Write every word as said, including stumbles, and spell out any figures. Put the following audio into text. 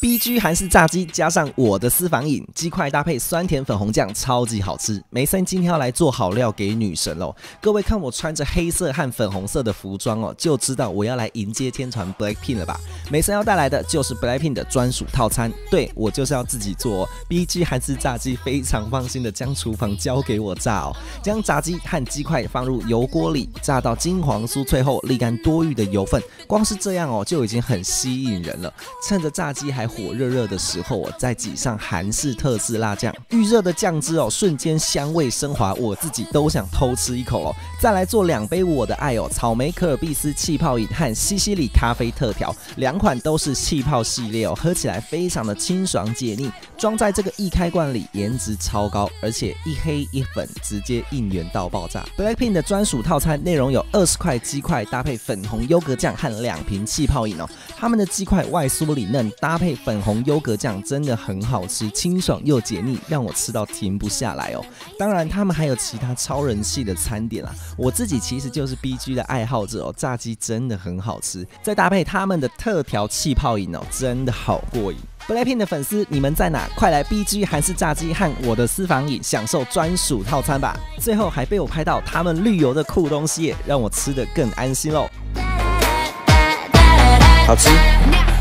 B G 韩式炸鸡加上我的私房饮，鸡块搭配酸甜粉红酱，超级好吃。梅森今天要来做好料给女神喽！各位看我穿着黑色和粉红色的服装哦，就知道我要来迎接天团 BLACKPINK 了吧？梅森要带来的就是 BLACKPINK 的专属套餐，对我就是要自己做哦。B G 韩式炸鸡非常放心的将厨房交给我炸哦，将炸鸡和鸡块放入油锅里，炸到金黄酥脆后沥干多余的油分，光是这样哦就已经很吸引人了。趁着炸鸡还火热热的时候，我再挤上韩式特制辣酱，预热的酱汁哦，瞬间香味升华，我自己都想偷吃一口哦。再来做两杯我的爱哦，草莓可尔必斯气泡饮和西西里咖啡特调，两款都是气泡系列哦，喝起来非常的清爽解腻。装在这个易开罐里，颜值超高，而且一黑一粉，直接应援到爆炸。BLACKPINK 的专属套餐内容有二十块鸡块搭配粉红优格酱和两瓶气泡饮哦，他们的鸡块外酥里嫩，搭配粉红优格酱真的很好吃，清爽又解腻，让我吃到停不下来哦。当然，他们还有其他超人气的餐点啦。我自己其实就是 B G 的爱好者哦，炸鸡真的很好吃，再搭配他们的特调气泡饮哦，真的好过瘾。BLACKPINK 的粉丝，你们在哪？快来 B G 韩式炸鸡和我的私房饮享受专属套餐吧！最后还被我拍到他们绿油的酷东西耶，让我吃得更安心喽。好吃。